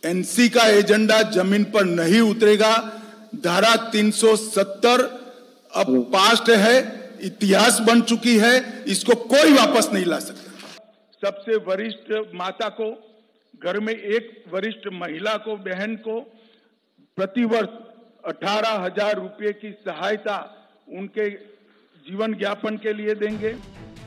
NC का agenda जमीन पर नहीं उतरेगा। धारा 370 अब पास्ट है, इतिहास बन चुकी है, इसको कोई वापस नहीं ला सकता। सबसे वरिष्ठ माता को, घर में एक वरिष्ठ महिला को, बहन को प्रतिवर्ष 18,000 रुपये की सहायता उनके जीवन यापन के लिए देंगे।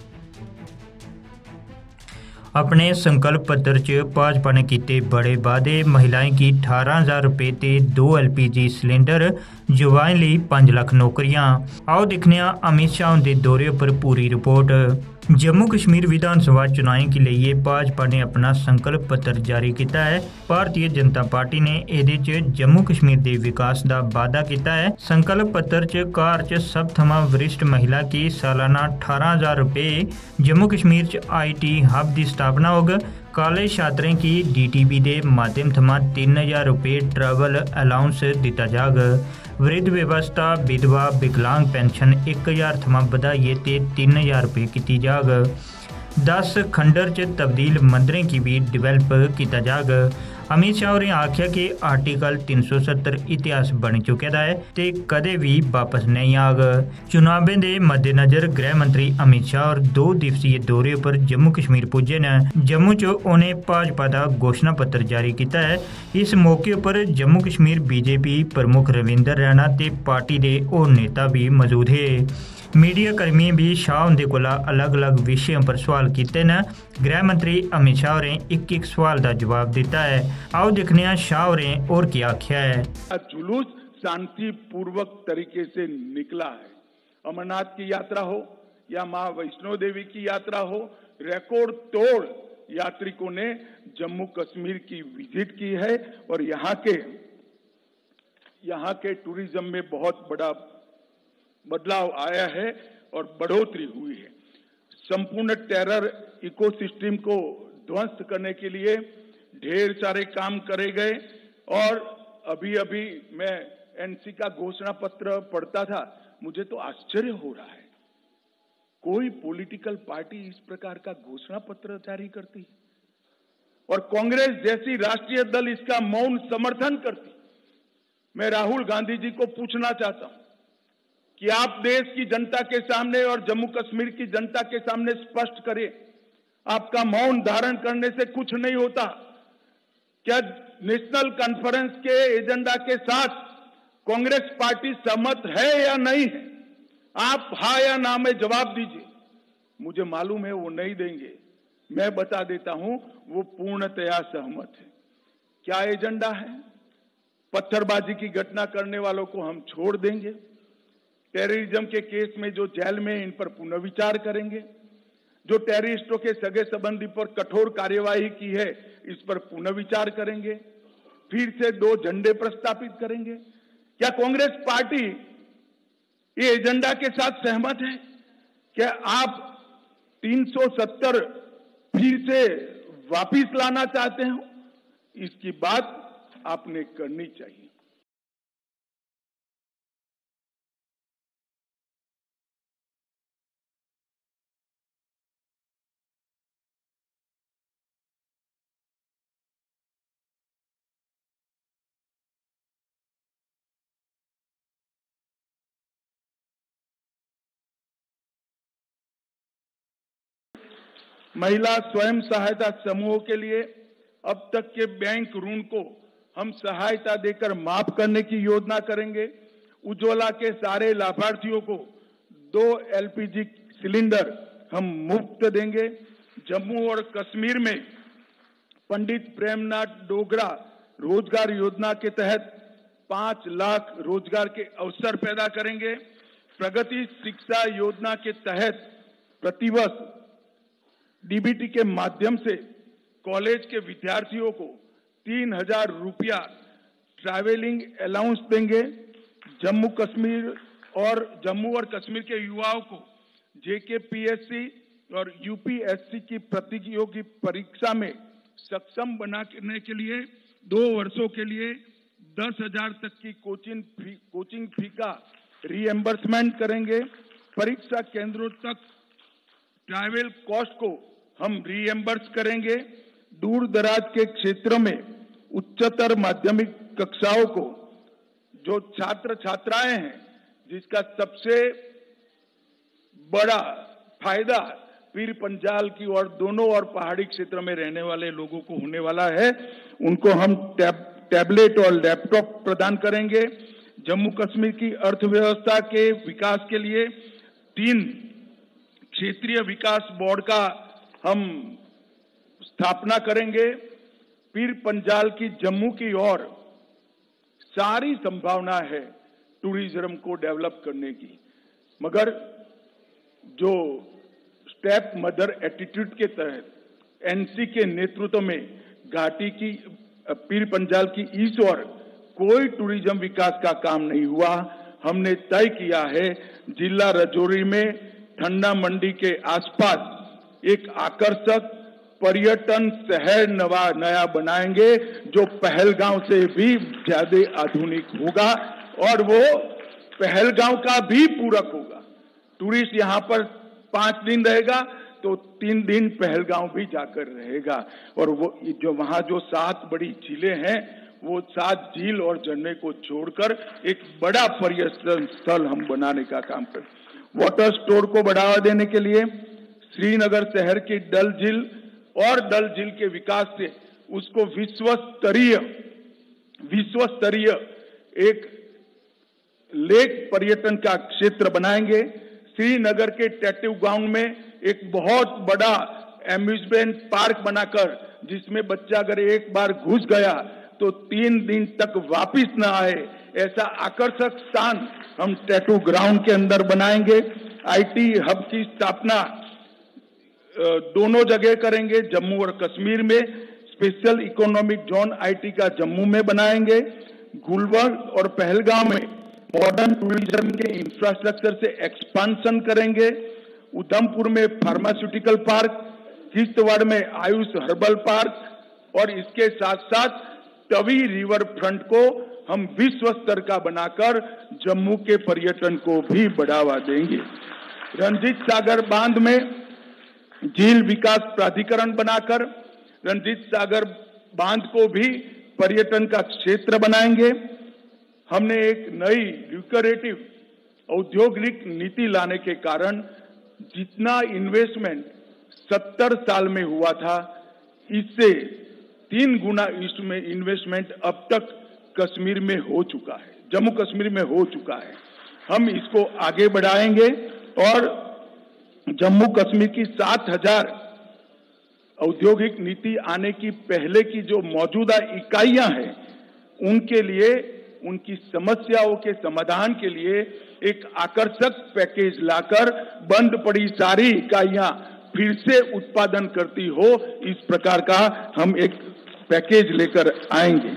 अपने संकल्प पत्र च भाजपा ने किए बड़े वादे। महिलाएं की 18,000 रुपये ते 2 LPG सिलेंडर, युवाएं लिए 5 लाख नौकरियां। आओ दिखने अमित शाह के दौरे पर पूरी रिपोर्ट। जम्मू कश्मीर विधानसभा चुनाव के लिए भाजपा ने अपना संकल्प पत्र जारी किया है। भारतीय जनता पार्टी ने एदे च जम्मू कश्मीर के विकास का वादा किया है। संकल्प पत्र च कार च सब थमां वरिष्ठ महिला की सालाना 18,000 रुपये, जम्मू कश्मीर च IT हब की स्थापना होग, कॉलेज छात्रें की DTB के माध्यम थमां 3,000 रुपये ट्रैवल अलाउंस दिता जाग, वृद्ध व्यवस्था विधवा विकलांग पेंशन 1,000 थमां बधाइए ते 3,000 रुपये की जाग, 10 खंडर च तब्दील मंदिरें की भी डिवेलप किया जाग। अमित शाह होरें आख्या कि आर्टिकल 370 इतिहास बन चुका है ते कदे भी वापस नहीं आग। चुनावें के मद्देनजर गृह मंत्री अमित शाह और 2 दिवसीय दौरे पर जम्मू कश्मीर पुजे ने। जम्मू च उन्हें भाजपा का घोषणा पत्र जारी किया है। इस मौके पर जम्मू कश्मीर BJP प्रमुख रविंदर रैना ते पार्टी के होर नेता भी मौजूद है। मीडिया कर्मियों भी शाह उनके कोला अलग अलग विषयों पर सवाल किए न। गृह मंत्री अमित शाह होरें एक सवाल का जवाब दिता है। आओ देखने शाह होरें और क्या आख्या है। जुलूस शांतिपूर्वक तरीके से निकला है। अमरनाथ की यात्रा हो या मां वैष्णो देवी की यात्रा हो, रिकॉर्ड तोड़ यात्रिकों ने जम्मू कश्मीर की विजिट की है और यहाँ के टूरिज्म में बहुत बड़ा बदलाव आया है और बढ़ोतरी हुई है। संपूर्ण टेरर इकोसिस्टम को ध्वस्त करने के लिए ढेर सारे काम करे गए और अभी मैं NC का घोषणा पत्र पढ़ता था, मुझे तो आश्चर्य हो रहा है। कोई पॉलिटिकल पार्टी इस प्रकार का घोषणा पत्र जारी करती और कांग्रेस जैसी राष्ट्रीय दल इसका मौन समर्थन करती। मैं राहुल गांधी जी को पूछना चाहता हूं कि आप देश की जनता के सामने और जम्मू कश्मीर की जनता के सामने स्पष्ट करें, आपका मौन धारण करने से कुछ नहीं होता। क्या नेशनल कॉन्फ्रेंस के एजेंडा के साथ कांग्रेस पार्टी सहमत है या नहीं है? आप हाँ या ना में जवाब दीजिए। मुझे मालूम है वो नहीं देंगे, मैं बता देता हूं वो पूर्णतया सहमत है। क्या एजेंडा है? पत्थरबाजी की घटना करने वालों को हम छोड़ देंगे। टेररिज्म के केस में जो जेल में, इन पर पुनर्विचार करेंगे। जो टेररिस्टों के सगे संबंधी पर कठोर कार्यवाही की है, इस पर पुनर्विचार करेंगे। फिर से 2 झंडे प्रस्तापित करेंगे। क्या कांग्रेस पार्टी ये एजेंडा के साथ सहमत है? क्या आप 370 फिर से वापिस लाना चाहते हो? इसकी बात आपने करनी चाहिए। महिला स्वयं सहायता समूहों के लिए अब तक के बैंक ऋण को हम सहायता देकर माफ करने की योजना करेंगे। उज्ज्वला के सारे लाभार्थियों को 2 LPG सिलेंडर हम मुफ्त देंगे। जम्मू और कश्मीर में पंडित प्रेमनाथ डोगरा रोजगार योजना के तहत 5 लाख रोजगार के अवसर पैदा करेंगे। प्रगति शिक्षा योजना के तहत प्रतिवर्ष DBT के माध्यम से कॉलेज के विद्यार्थियों को 3,000 रुपया ट्रैवलिंग अलाउंस देंगे। जम्मू और कश्मीर के युवाओं को JKPSC और UPSC की प्रतियोगी परीक्षा में सक्षम बनाने के लिए 2 वर्षों के लिए 10,000 तक की कोचिंग फी का रीएम्बर्समेंट करेंगे। परीक्षा केंद्रों तक ट्रैवल कॉस्ट को हम रीएम्बर्स करेंगे। दूर दराज के क्षेत्रों में उच्चतर माध्यमिक कक्षाओं को जो छात्र छात्राएं हैं, जिसका सबसे बड़ा फायदा पीर पंजाल की और दोनों और पहाड़ी क्षेत्र में रहने वाले लोगों को होने वाला है, उनको हम टैबलेट और लैपटॉप प्रदान करेंगे। जम्मू कश्मीर की अर्थव्यवस्था के विकास के लिए 3 क्षेत्रीय विकास बोर्ड का हम स्थापना करेंगे। पीर पंजाल की जम्मू की ओर सारी संभावना है टूरिज्म को डेवलप करने की, मगर जो स्टेप मदर एटीट्यूड के तहत एनसी के नेतृत्व में घाटी की पीर पंजाल की इस ओर कोई टूरिज्म विकास का काम नहीं हुआ। हमने तय किया है जिला राजौरी में ठंडा मंडी के आसपास एक आकर्षक पर्यटन शहर नया बनाएंगे जो पहलगांव से भी ज्यादा आधुनिक होगा और वो पहलगांव का भी पूरक होगा। टूरिस्ट यहाँ पर 5 दिन रहेगा तो 3 दिन पहलगांव भी जाकर रहेगा और वो जो वहाँ जो 7 बड़ी झीलें हैं वो 7 झील और झरने को छोड़कर एक बड़ा पर्यटन स्थल हम बनाने का काम करें। वाटर स्टोर को बढ़ावा देने के लिए श्रीनगर शहर की डल झील और डल झील के विकास से उसको विश्व स्तरीय एक लेक पर्यटन का क्षेत्र बनाएंगे। श्रीनगर के टैटू ग्राउंड में एक बहुत बड़ा एम्यूजमेंट पार्क बनाकर जिसमें बच्चा अगर एक बार घुस गया तो 3 दिन तक वापिस न आए, ऐसा आकर्षक स्थान हम टैटू ग्राउंड के अंदर बनाएंगे। आईटी हब की स्थापना दोनों जगह करेंगे। जम्मू और कश्मीर में स्पेशल इकोनॉमिक जोन आईटी का जम्मू में बनाएंगे। गुलबर्ग और पहलगांव में मॉडर्न टूरिज्म के इंफ्रास्ट्रक्चर से एक्सपांशन करेंगे। उधमपुर में फार्मास्यूटिकल पार्क, किश्तवाड़ में आयुष हर्बल पार्क और इसके साथ साथ तवी रिवर फ्रंट को हम विश्व स्तर का बनाकर जम्मू के पर्यटन को भी बढ़ावा देंगे। रंजीत सागर बांध में झील विकास प्राधिकरण बनाकर रंजीत सागर बांध को भी पर्यटन का क्षेत्र बनाएंगे। हमने एक नई ल्यूक्रेटिव औद्योगिक नीति लाने के कारण जितना इन्वेस्टमेंट 70 साल में हुआ था, इससे 3 गुना इसमें इन्वेस्टमेंट अब तक कश्मीर में हो चुका है, जम्मू कश्मीर में हो चुका है। हम इसको आगे बढ़ाएंगे और जम्मू कश्मीर की 7000 औद्योगिक नीति आने की पहले की जो मौजूदा इकाइयां हैं उनके लिए, उनकी समस्याओं के समाधान के लिए एक आकर्षक पैकेज लाकर बंद पड़ी सारी इकाइयां फिर से उत्पादन करती हो, इस प्रकार का हम एक पैकेज लेकर आएंगे।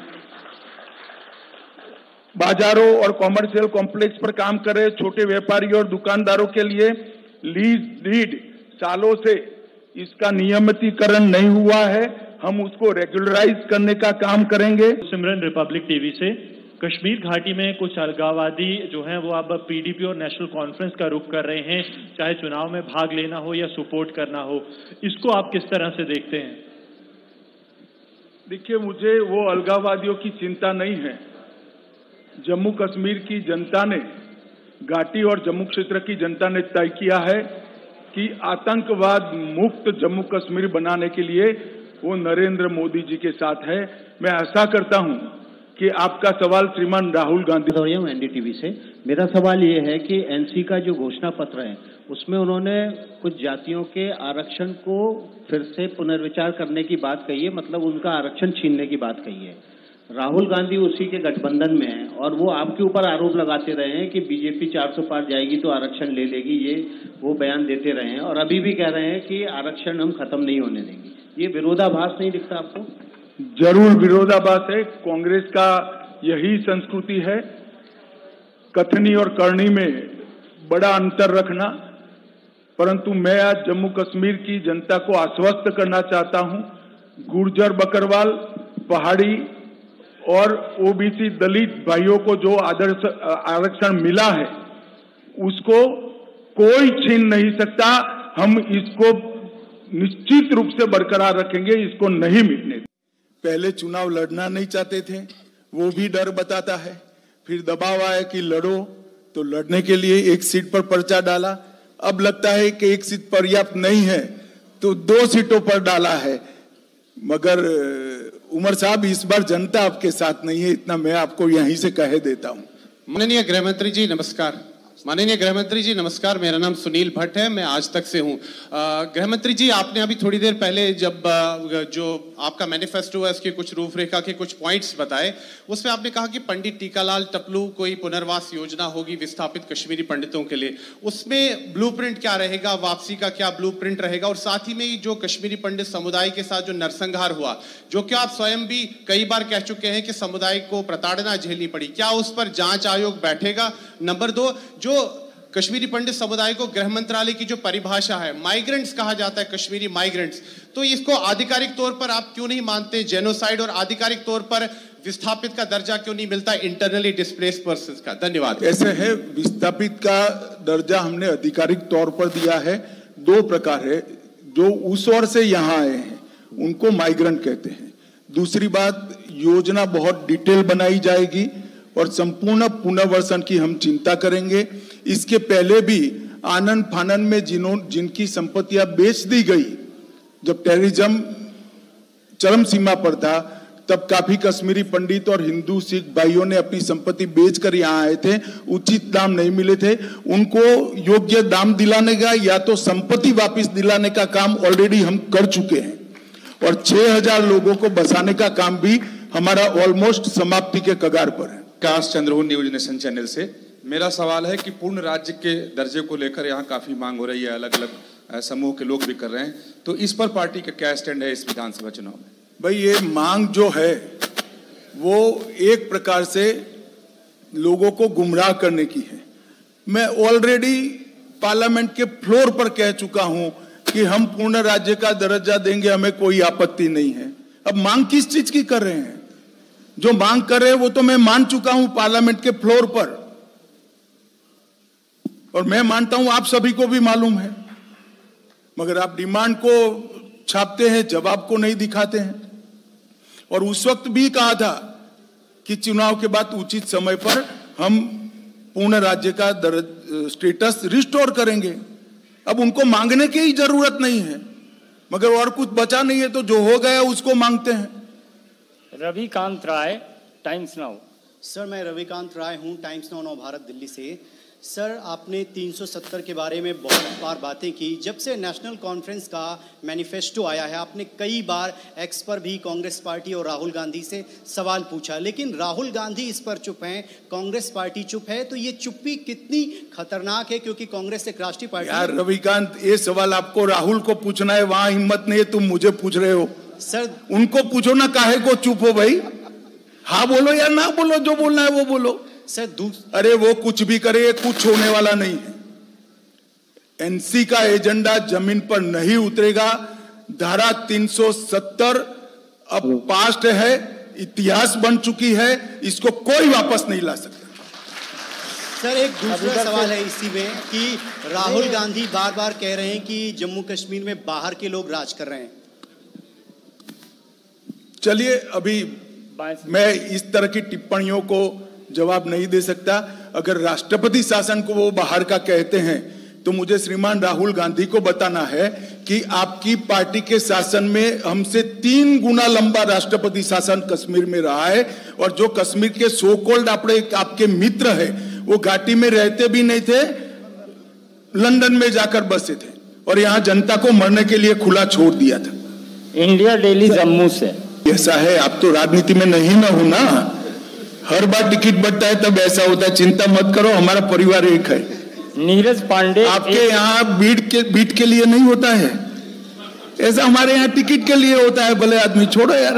बाजारों और कॉमर्शियल कॉम्प्लेक्स पर काम कर रहे छोटे व्यापारियों और दुकानदारों के लिए लीज डीड सालों से इसका नियमितीकरण नहीं हुआ है, हम उसको रेगुलराइज करने का काम करेंगे। सिमरन, रिपब्लिक टीवी से। कश्मीर घाटी में कुछ अलगाववादी जो हैं वो अब पीडीपी और नेशनल कॉन्फ्रेंस का रुख कर रहे हैं, चाहे चुनाव में भाग लेना हो या सपोर्ट करना हो, इसको आप किस तरह से देखते हैं? देखिए, मुझे वो अलगाववादियों की चिंता नहीं है। जम्मू कश्मीर की जनता ने, घाटी और जम्मू क्षेत्र की जनता ने तय किया है कि आतंकवाद मुक्त जम्मू कश्मीर बनाने के लिए वो नरेंद्र मोदी जी के साथ है। मैं आशा करता हूं कि आपका सवाल श्रीमान राहुल गांधी। एनडीटीवी से मेरा सवाल ये है कि एनसी का जो घोषणा पत्र है उसमें उन्होंने कुछ जातियों के आरक्षण को फिर से पुनर्विचार करने की बात कही है, मतलब उनका आरक्षण छीनने की बात कही है। राहुल गांधी उसी के गठबंधन में है और वो आपके ऊपर आरोप लगाते रहे हैं कि बीजेपी 400 पार जाएगी तो आरक्षण ले लेगी, ये वो बयान देते रहे हैं और अभी भी कह रहे हैं कि आरक्षण हम खत्म नहीं होने देंगे। ये विरोधाभास नहीं दिखता आपको? जरूर विरोधाभास है। कांग्रेस का यही संस्कृति है, कथनी और करनी में बड़ा अंतर रखना। परंतु मैं आज जम्मू कश्मीर की जनता को आश्वस्त करना चाहता हूं, गुर्जर, बकरवाल, पहाड़ी और ओबीसी दलित भाइयों को जो आरक्षण मिला है उसको कोई छीन नहीं सकता। हम इसको निश्चित रूप से बरकरार रखेंगे, इसको नहीं मिटने। पहले चुनाव लड़ना नहीं चाहते थे, वो भी डर बताता है। फिर दबाव आया कि लड़ो, तो लड़ने के लिए एक सीट पर पर्चा डाला। अब लगता है कि एक सीट पर्याप्त नहीं है तो 2 सीटों पर डाला है। मगर उमर साहब, इस बार जनता आपके साथ नहीं है, इतना मैं आपको यहीं से कह देता हूं। माननीय गृहमंत्री जी नमस्कार। माननीय गृहमंत्री जी नमस्कार, मेरा नाम सुनील भट्ट है, मैं आज तक से हूं। गृहमंत्री जी, आपने अभी थोड़ी देर पहले जब जो आपका मैनिफेस्टो है उसकी कुछ रूपरेखा के कुछ पॉइंट्स बताए, उसमें आपने कहा कि पंडित टीकालाल टपलू कोई पुनर्वास योजना होगी विस्थापित कश्मीरी पंडितों के लिए। उसमें ब्लूप्रिंट क्या रहेगा, वापसी का क्या ब्लूप्रिंट रहेगा, और साथ ही में जो कश्मीरी पंडित समुदाय के साथ जो नरसंहार हुआ, जो कि आप स्वयं भी कई बार कह चुके हैं कि समुदाय को प्रताड़ना झेलनी पड़ी, क्या उस पर जांच आयोग बैठेगा? नंबर 2, जो कश्मीरी पंडित समुदाय को गृह मंत्रालय की जो परिभाषा है, माइग्रेंट्स कहा जाता है, कश्मीरी माइग्रेंट्स, तो इसको आधिकारिक तौर पर आप क्यों नहीं मानते जेनोसाइड, और आधिकारिक तौर पर विस्थापित का दर्जा क्यों नहीं मिलता इंटरनली डिस्प्लेस्ड पर्संस का? धन्यवाद। ऐसे है, विस्थापित का दर्जा हमने आधिकारिक तौर पर दिया है। 2 प्रकार है, जो उस ओर से यहाँ आए हैं उनको माइग्रेंट कहते हैं। दूसरी बात, योजना बहुत डिटेल बनाई जाएगी और संपूर्ण पुनर्वसन की हम चिंता करेंगे। इसके पहले भी आनन फानन में जिनकी संपत्तियां बेच दी गई, जब टेररिज्म चरम सीमा पर था, तब काफी कश्मीरी पंडित और हिंदू सिख भाइयों ने अपनी संपत्ति बेचकर यहाँ आए थे, उचित दाम नहीं मिले थे, उनको योग्य दाम दिलाने का या तो संपत्ति वापस दिलाने का काम ऑलरेडी हम कर चुके हैं, और 6000 लोगों को बसाने का काम भी हमारा ऑलमोस्ट समाप्ति के कगार पर है। काश चंद्रहू न्यूज नेशन चैनल से मेरा सवाल है कि पूर्ण राज्य के दर्जे को लेकर यहाँ काफी मांग हो रही है, अलग अलग समूह के लोग भी कर रहे हैं, तो इस पर पार्टी का क्या स्टैंड है इस विधानसभा चुनाव में? भाई, ये मांग जो है वो एक प्रकार से लोगों को गुमराह करने की है। मैं ऑलरेडी पार्लियामेंट के फ्लोर पर कह चुका हूं कि हम पूर्ण राज्य का दर्जा देंगे, हमें कोई आपत्ति नहीं है। अब मांग किस चीज की कर रहे हैं? जो मांग कर रहे हैं वो तो मैं मान चुका हूं पार्लियामेंट के फ्लोर पर, और मैं मानता हूं आप सभी को भी मालूम है, मगर आप डिमांड को छापते हैं, जवाब को नहीं दिखाते हैं। और उस वक्त भी कहा था कि चुनाव के बाद उचित समय पर हम पूर्ण राज्य का स्टेटस रिस्टोर करेंगे। अब उनको मांगने की ही जरूरत नहीं है, मगर और कुछ बचा नहीं है, तो जो हो गया उसको मांगते हैं। Ravikant Rai, Times Now. Sir, मैं रविकांत राय हूं, टाइम्स नाउ नव भारत दिल्ली से। सर, आपने 370 के बारे में बहुत बार बातें की। जब से नेशनल कॉन्फ्रेंस का मैनिफेस्टो आया है, आपने कई बार एक्स पर भी कांग्रेस पार्टी और राहुल गांधी से सवाल पूछा, लेकिन राहुल गांधी इस पर चुप हैं, कांग्रेस पार्टी चुप है। तो ये चुप्पी कितनी खतरनाक है, क्योंकि कांग्रेस एक राष्ट्रीय पार्टी। यार रविकांत, ये सवाल आपको राहुल को पूछना है, वहां हिम्मत नहीं है, तुम मुझे पूछ रहे हो। सर, उनको पूछो ना, काहे को चुप हो भाई? हाँ बोलो या ना बोलो, जो बोलना है वो बोलो। सर, अरे वो कुछ भी करे, कुछ होने वाला नहीं है। एनसी का एजेंडा जमीन पर नहीं उतरेगा। धारा 370 अब पास्ट है, इतिहास बन चुकी है, इसको कोई वापस नहीं ला सकता। सर, एक दूसरा सवाल है इसी में कि राहुल गांधी बार बार कह रहे हैं कि जम्मू कश्मीर में बाहर के लोग राज कर रहे हैं। चलिए, अभी मैं इस तरह की टिप्पणियों को जवाब नहीं दे सकता। अगर राष्ट्रपति शासन को वो बाहर का कहते हैं, तो मुझे श्रीमान राहुल गांधी को बताना है कि आपकी पार्टी के शासन में हमसे 3 गुना लंबा राष्ट्रपति शासन कश्मीर में रहा है, और जो कश्मीर के सो कॉल्ड आपके मित्र है, वो घाटी में रहते भी नहीं थे, लंदन में जाकर बसे थे, और यहाँ जनता को मरने के लिए खुला छोड़ दिया था। इंडिया डेली जम्मू से। ऐसा है, आप तो राजनीति में नहीं ना हो ना, हर बार टिकट बढ़ता है तब ऐसा होता है। चिंता मत करो, हमारा परिवार एक है। नीरज पांडे, आपके यहाँ बीट के लिए नहीं होता है ऐसा, हमारे यहाँ टिकट के लिए होता है। भले आदमी, छोड़ो यार।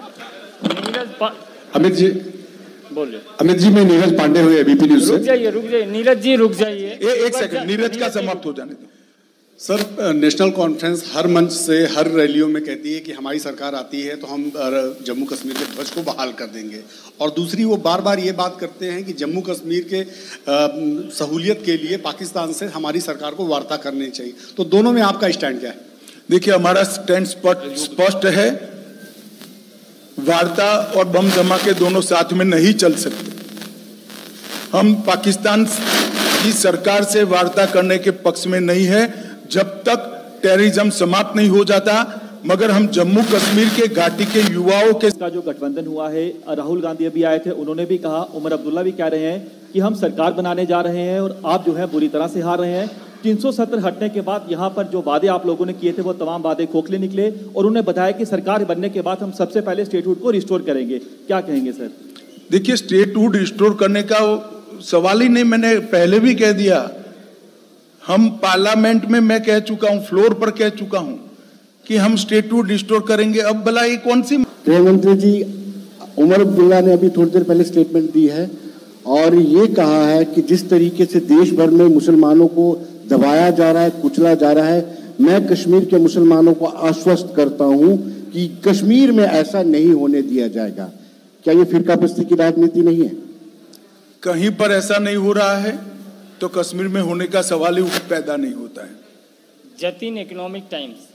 अमित जी बोलिए। अमित जी, मैं नीरज पांडे हुए एबीपी न्यूज से। रुक जाइए नीरज जी, रुक जाइए एक सेकंड, नीरज का समाप्त हो जाने दो। सर, नेशनल कॉन्फ्रेंस हर मंच से, हर रैलियों में कहती है कि हमारी सरकार आती है तो हम जम्मू कश्मीर के ध्वज को बहाल कर देंगे, और दूसरी वो बार बार ये बात करते हैं कि जम्मू कश्मीर के सहूलियत के लिए पाकिस्तान से हमारी सरकार को वार्ता करनी चाहिए। तो दोनों में आपका स्टैंड क्या है? देखिए, हमारा स्टैंड स्पष्ट है। वार्ता और बम धमाके दोनों साथ में नहीं चल सकते। हम पाकिस्तान की सरकार से वार्ता करने के पक्ष में नहीं है जब तक टेररिज्म समाप्त नहीं हो जाता, मगर हम जम्मू कश्मीर के घाटी के युवाओं के का जो गठबंधन हुआ है, राहुल गांधी अभी आए थे, उन्होंने भी कहा, उमर अब्दुल्ला भी कह रहे हैं कि हम सरकार बनाने जा रहे हैं और आप जो है बुरी तरह से हार रहे हैं। 370 हटने के बाद यहाँ पर जो वादे आप लोगों ने किए थे वो तमाम वादे खोखले निकले और उन्होंने बताया कि सरकार बनने के बाद हम सबसे पहले स्टेटहुड को रिस्टोर करेंगे। क्या कहेंगे सर? देखिए, स्टेटहुड रिस्टोर करने का सवाल ही नहीं, मैंने पहले भी कह दिया। हम पार्लियामेंट में मैं कह चुका हूं, फ्लोर पर कह चुका हूं कि हम स्टेटहुड रिस्टोर करेंगे। अब भला ये कौन सी? गृह मंत्री जी, उमर अब्दुल्ला ने अभी थोड़ी देर पहले स्टेटमेंट दी है और ये कहा है कि जिस तरीके से देश भर में मुसलमानों को दबाया जा रहा है, कुचला जा रहा है, मैं कश्मीर के मुसलमानों को आश्वस्त करता हूं कि कश्मीर में ऐसा नहीं होने दिया जाएगा। क्या ये फिरकापरस्ती की राजनीति नहीं है? कहीं पर ऐसा नहीं हो रहा है तो कश्मीर में होने का सवाल ही पैदा नहीं होता है। Jatin economic times.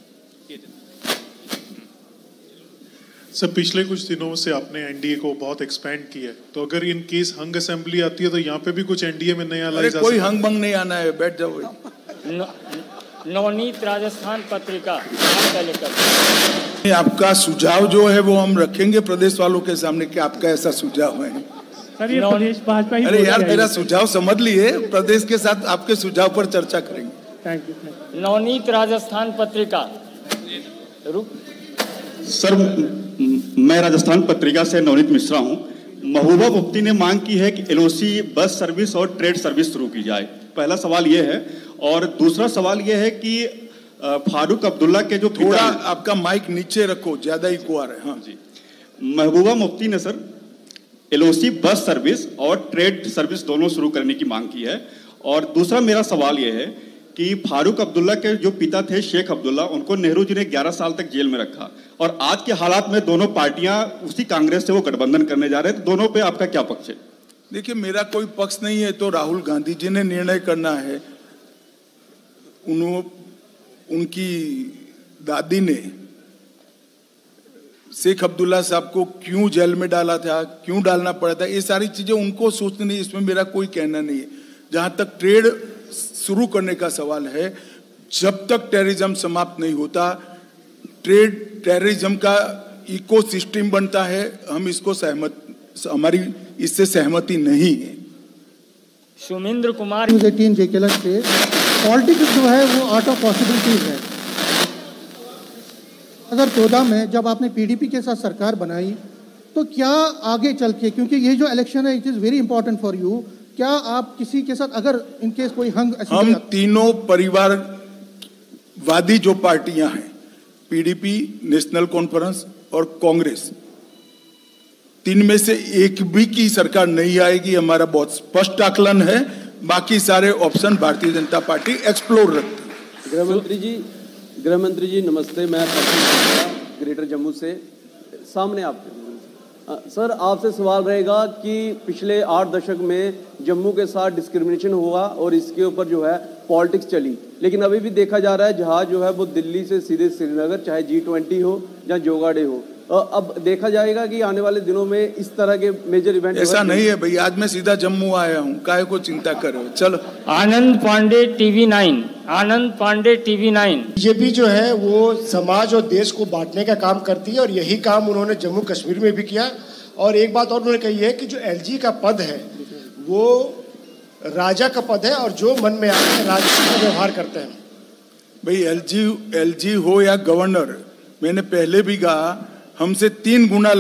सर, पिछले कुछ दिनों से आपने एनडीए को बहुत एक्सपेंड किया है, तो अगर इन केस हंग असेंबली आती है तो यहाँ पे भी कुछ एनडीए में नया ला जा कोई हंग बंग नहीं आना है, बैठ जाओ। नवनीत राजस्थान पत्रिका आपका सुझाव जो है वो हम रखेंगे प्रदेश वालों के सामने कि आपका ऐसा सुझाव है। सर, ये प्रदेश भाजपा ही अरे यार, मेरा सुझाव समझ लिए, प्रदेश के साथ आपके सुझाव पर चर्चा करेंगे। Thank you. Navneet Rajasthan Patrika. Sir, मैं राजस्थान पत्रिका से नवनीत मिश्रा हूं। महबूबा मुफ्ती ने मांग की है कि एलओसी बस सर्विस और ट्रेड सर्विस शुरू की जाए। पहला सवाल यह है, और दूसरा सवाल यह है कि फारूक अब्दुल्ला के जो थोड़ा आपका माइक नीचे रखो, ज्यादा इको आ रहा है। हाँ जी। महबूबा मुफ्ती ने सर एलओसी बस सर्विस और ट्रेड सर्विस दोनों शुरू करने की मांग की है। और दूसरा मेरा सवाल यह है कि फारूक अब्दुल्ला के जो पिता थे शेख अब्दुल्ला, उनको नेहरू जी ने 11 साल तक जेल में रखा और आज के हालात में दोनों पार्टियां उसी कांग्रेस से वो गठबंधन करने जा रहे हैं, तो दोनों पे आपका क्या पक्ष है? देखिए, मेरा कोई पक्ष नहीं है, तो राहुल गांधी जी ने निर्णय करना है। उनकी दादी ने शेख अब्दुल्ला साहब को क्यों जेल में डाला था, क्यों डालना पड़ा था, ये सारी चीजें उनको सोचनी, इसमें मेरा कोई कहना नहीं है। जहां तक ट्रेड शुरू करने का सवाल है, जब तक टेररिज्म समाप्त नहीं होता, टेररिज्म का इकोसिस्टम बनता है, हम इसको हमारी इससे सहमति नहीं है। सुमिंद्र कुमार 18 जेकेलर से पॉलिटिक्स जो है वो आर्ट ऑफ पॉसिबिलिटीज है। 2014 में जब आपने पीडीपी के साथ सरकार बनाई, तो क्या आगे चल के, क्योंकि ये जो इलेक्शन है it is very important for you, क्या आप किसी के साथ अगर इनकेस कोई हम तीनों परिवारवादी जो पार्टियां हैं, पीडीपी, नेशनल कॉन्फ्रेंस और कांग्रेस, तीन में से एक भी की सरकार नहीं आएगी, हमारा बहुत स्पष्ट आकलन है। बाकी सारे option Bharatiya Janata party explore रखती है। गृह मंत्री जी नमस्ते, मैं ग्रेटर जम्मू से सामने आपके सर, आपसे सवाल रहेगा कि पिछले 8 दशक में जम्मू के साथ डिस्क्रिमिनेशन हुआ और इसके ऊपर जो है पॉलिटिक्स चली, लेकिन अभी भी देखा जा रहा है जहाज जो है वो दिल्ली से सीधे श्रीनगर, चाहे G20 हो या जोगा डे हो। अब देखा जाएगा कि आने वाले दिनों में इस तरह के मेजर इवेंट ऐसा नहीं है भाई, आज मैं सीधा जम्मू आया हूँ, काहे को चिंता कर रहे हो। चलो। Anand Pandey TV9। Anand Pandey TV9। BJP जो है वो समाज और देश को बांटने का काम करती है और यही काम उन्होंने जम्मू कश्मीर में भी किया। और एक बात और उन्होंने कही है कि जो LG का पद है वो राजा का पद है और जो मन में आए राजा का व्यवहार करते हैं। भाई LG हो या गवर्नर, मैंने पहले भी कहा, हमसे 3 गुना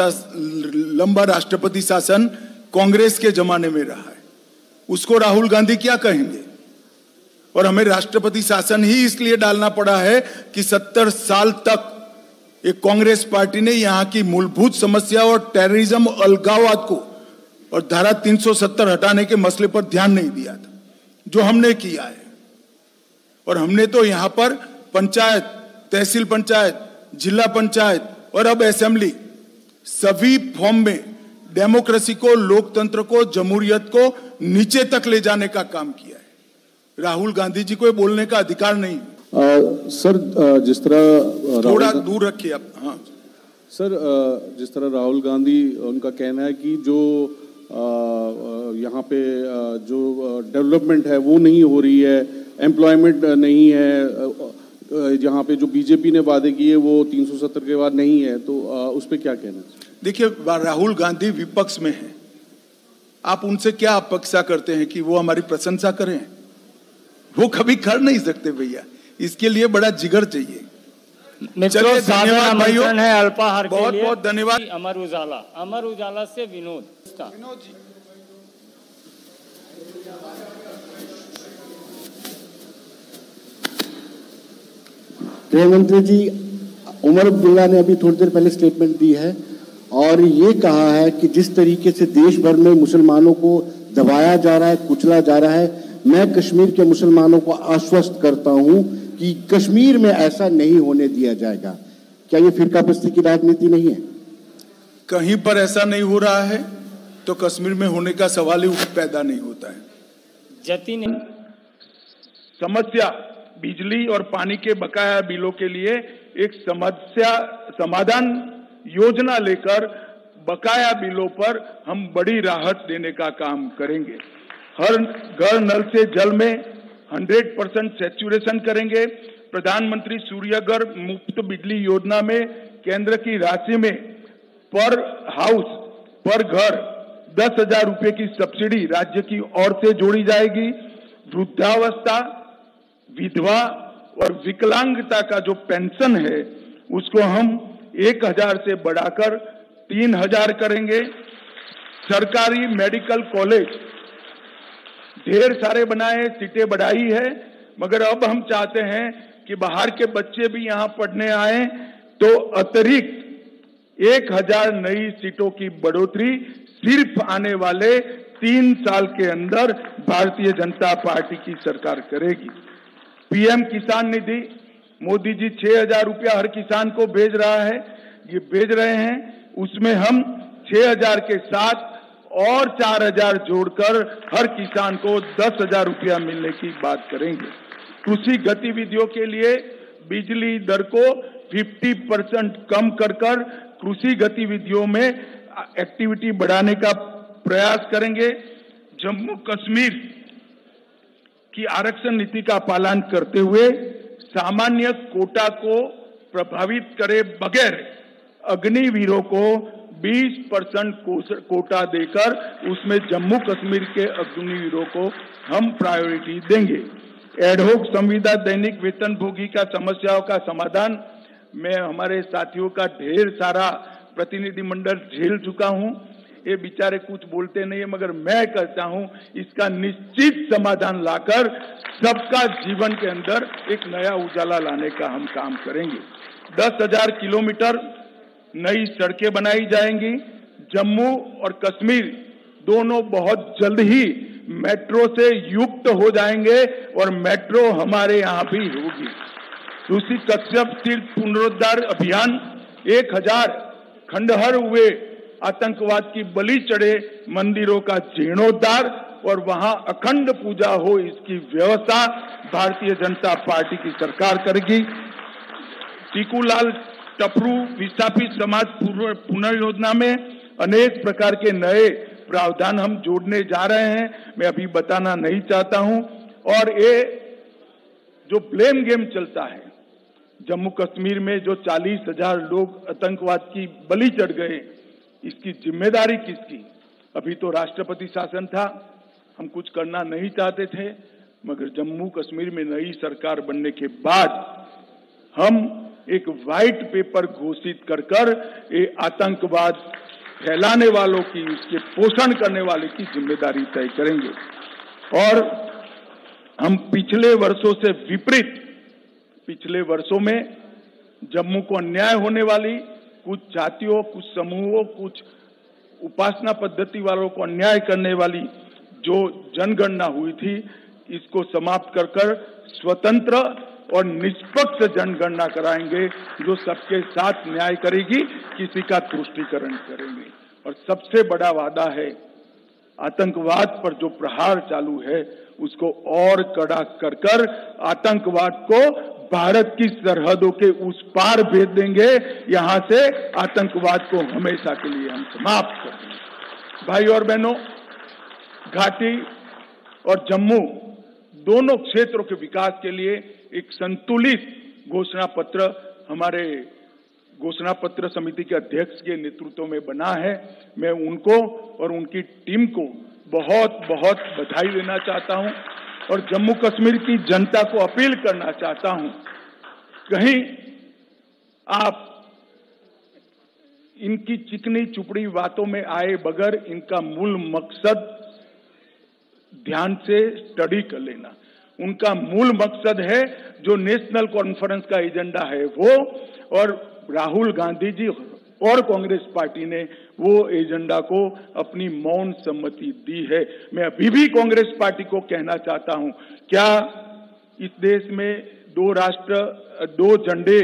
लंबा राष्ट्रपति शासन कांग्रेस के जमाने में रहा है, उसको राहुल गांधी क्या कहेंगे? और हमें राष्ट्रपति शासन ही इसलिए डालना पड़ा है कि 70 साल तक एक कांग्रेस पार्टी ने यहाँ की मूलभूत समस्या और टेररिज्म, अलगाववाद को और धारा 370 हटाने के मसले पर ध्यान नहीं दिया था, जो हमने किया है। और हमने तो यहाँ पर पंचायत, तहसील पंचायत, जिला पंचायत और अब असेंबली, सभी फॉर्म में डेमोक्रेसी को, लोकतंत्र को, जमहूरियत को नीचे तक ले जाने का काम किया है। राहुल गांधी जी को बोलने का अधिकार नहीं। सर, जिस तरह थोड़ा दूर रखिए आप। हाँ, सर, जिस तरह राहुल गांधी, उनका कहना है कि जो यहाँ पे जो डेवलपमेंट है वो नहीं हो रही है, एम्प्लॉयमेंट नहीं है, जहाँ पे जो बीजेपी ने वादे किए वो 370 के बाद नहीं है, तो उस पर क्या कहना है? देखिए, राहुल गांधी विपक्ष में है, आप उनसे क्या अपेक्षा करते हैं कि वो हमारी प्रशंसा करें? वो कभी कर नहीं सकते भैया, इसके लिए बड़ा जिगर चाहिए। मित्रों, धन्यवाद भाइयों, है अल्पाहार के बहुत लिए। बहुत धन्यवाद। अमर उजाला से विनोद जी। गृह मंत्री जी, उमर अब्दुल्ला ने अभी थोड़ी देर पहले स्टेटमेंट दी है और ये कहा है कि जिस तरीके से देश भर में मुसलमानों को दबाया जा रहा है, कुचला जा रहा है, मैं कश्मीर के मुसलमानों को आश्वस्त करता हूं कि कश्मीर में ऐसा नहीं होने दिया जाएगा। क्या ये फिरकापरस्ती की राजनीति नहीं है? कहीं पर ऐसा नहीं हो रहा है तो कश्मीर में होने का सवाल ही पैदा नहीं होता है। जतिन समस्या बिजली और पानी के बकाया बिलों के लिए एक समस्या समाधान योजना लेकर बकाया बिलों पर हम बड़ी राहत देने का काम करेंगे। हर घर नल से जल में 100% सैचुरेशन करेंगे। प्रधानमंत्री सूर्यघर मुफ्त बिजली योजना में केंद्र की राशि में पर हाउस पर घर 10,000 रुपए की सब्सिडी राज्य की ओर से जोड़ी जाएगी। वृद्धावस्था, विधवा और विकलांगता का जो पेंशन है उसको हम 1,000 से बढ़ाकर 3,000 करेंगे। सरकारी मेडिकल कॉलेज ढेर सारे बनाए, सीटें बढ़ाई है, मगर अब हम चाहते हैं कि बाहर के बच्चे भी यहाँ पढ़ने आए, तो अतिरिक्त 1,000 नई सीटों की बढ़ोतरी सिर्फ आने वाले 3 साल के अंदर भारतीय जनता पार्टी की सरकार करेगी। पीएम किसान निधि मोदी जी 6,000 रुपया हर किसान को भेज रहा है, ये भेज रहे हैं, उसमें हम 6,000 के साथ और 4,000 जोड़कर हर किसान को 10,000 रुपया मिलने की बात करेंगे। कृषि गतिविधियों के लिए बिजली दर को 50% कम कर कृषि गतिविधियों में एक्टिविटी बढ़ाने का प्रयास करेंगे। जम्मू कश्मीर की आरक्षण नीति का पालन करते हुए सामान्य कोटा को प्रभावित करे बगैर अग्निवीरों को 20% कोटा देकर उसमें जम्मू कश्मीर के अग्निवीरों को हम प्रायोरिटी देंगे। एडहोक संविदा दैनिक वेतनभोगी का समस्याओं का समाधान मैं हमारे साथियों का ढेर सारा प्रतिनिधिमंडल झेल चुका हूं। ये बेचारे कुछ बोलते नहीं है, मगर मैं कहता हूं इसका निश्चित समाधान लाकर सबका जीवन के अंदर एक नया उजाला लाने का हम काम करेंगे। 10,000 किलोमीटर नई सड़कें बनाई जाएंगी। जम्मू और कश्मीर दोनों बहुत जल्द ही मेट्रो से युक्त हो जाएंगे और मेट्रो हमारे यहाँ भी होगी। ऋषि कश्यप तीर्थ पुनरुद्धार अभियान 1,000 खंडहर हुए आतंकवाद की बलि चढ़े मंदिरों का जीर्णोद्धार और वहां अखंड पूजा हो, इसकी व्यवस्था भारतीय जनता पार्टी की सरकार करेगी। टीकूलाल टपरू विस्थापित समाज पुनर्योजना में अनेक प्रकार के नए प्रावधान हम जोड़ने जा रहे हैं, मैं अभी बताना नहीं चाहता हूं। और ये जो ब्लेम गेम चलता है, जम्मू कश्मीर में जो 40,000 लोग आतंकवाद की बलि चढ़ गए, इसकी जिम्मेदारी किसकी? अभी तो राष्ट्रपति शासन था, हम कुछ करना नहीं चाहते थे, मगर जम्मू कश्मीर में नई सरकार बनने के बाद हम एक व्हाइट पेपर घोषित कर ये आतंकवाद फैलाने वालों की, उसके पोषण करने वाले की जिम्मेदारी तय करेंगे। और हम पिछले वर्षों से विपरीत, पिछले वर्षों में जम्मू को अन्याय होने वाली कुछ जातियों, कुछ समूहों, कुछ उपासना पद्धति वालों को अन्याय करने वाली जो जनगणना हुई थी, इसको समाप्त कर स्वतंत्र और निष्पक्ष जनगणना कराएंगे जो सबके साथ न्याय करेगी, किसी का तुष्टीकरण करेंगे। और सबसे बड़ा वादा है, आतंकवाद पर जो प्रहार चालू है उसको और कड़ा कर कर आतंकवाद को भारत की सरहदों के उस पार भेज देंगे। यहां से आतंकवाद को हमेशा के लिए हम समाप्त कर देंगे। भाई और बहनों, घाटी और जम्मू दोनों क्षेत्रों के विकास के लिए एक संतुलित घोषणा पत्र हमारे घोषणा पत्र समिति के अध्यक्ष के नेतृत्व में बना है। मैं उनको और उनकी टीम को बहुत बहुत बधाई देना चाहता हूं और जम्मू कश्मीर की जनता को अपील करना चाहता हूं, कहीं आप इनकी चिकनी चुपड़ी बातों में आए बगैर इनका मूल मकसद ध्यान से स्टडी कर लेना। उनका मूल मकसद है जो नेशनल कॉन्फ्रेंस का एजेंडा है वो, और राहुल गांधी जी और कांग्रेस पार्टी ने वो एजेंडा को अपनी मौन सम्मति दी है। मैं अभी भी कांग्रेस पार्टी को कहना चाहता हूं, क्या इस देश में 2 राष्ट्र 2 झंडे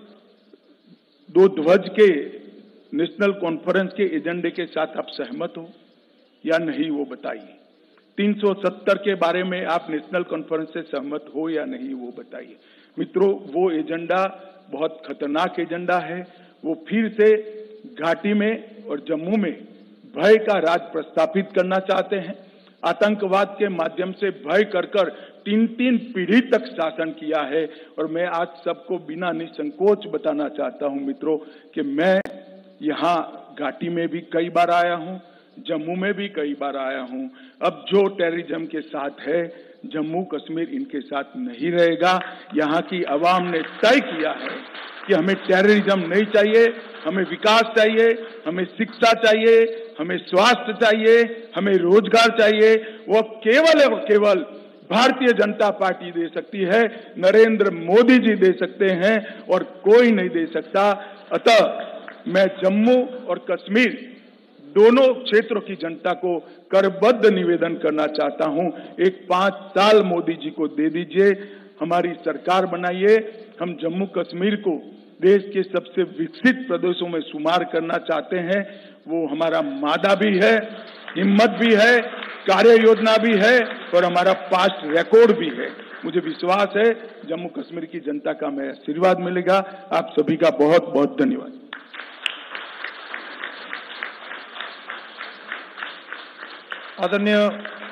2 ध्वज के नेशनल कॉन्फ्रेंस के एजेंडे के साथ आप सहमत हो या नहीं, वो बताइए। 370 के बारे में आप नेशनल कॉन्फ्रेंस से सहमत हो या नहीं, वो बताइए। मित्रों, वो एजेंडा बहुत खतरनाक एजेंडा है। वो फिर से घाटी में और जम्मू में भय का राज प्रस्थापित करना चाहते हैं। आतंकवाद के माध्यम से भय कर 3 पीढ़ी तक शासन किया है। और मैं आज सबको बिना निसंकोच बताना चाहता हूं मित्रों कि मैं यहाँ घाटी में भी कई बार आया हूं, जम्मू में भी कई बार आया हूं। अब जो टेररिज्म के साथ है, जम्मू कश्मीर इनके साथ नहीं रहेगा। यहाँ की आवाम ने तय किया है कि हमें टेररिज्म नहीं चाहिए, हमें विकास चाहिए, हमें शिक्षा चाहिए, हमें स्वास्थ्य चाहिए, हमें रोजगार चाहिए। वो केवल और केवल भारतीय जनता पार्टी दे सकती है, नरेंद्र मोदी जी दे सकते हैं और कोई नहीं दे सकता। अतः मैं जम्मू और कश्मीर दोनों क्षेत्रों की जनता को करबद्ध निवेदन करना चाहता हूं, एक 5 साल मोदी जी को दे दीजिए, हमारी सरकार बनाइए। हम जम्मू कश्मीर को देश के सबसे विकसित प्रदेशों में शुमार करना चाहते हैं। वो हमारा मादा भी है, हिम्मत भी है, कार्य योजना भी है और हमारा पास्ट रिकॉर्ड भी है। मुझे विश्वास है जम्मू कश्मीर की जनता का हमें आशीर्वाद मिलेगा। आप सभी का बहुत बहुत धन्यवाद। आदरणीय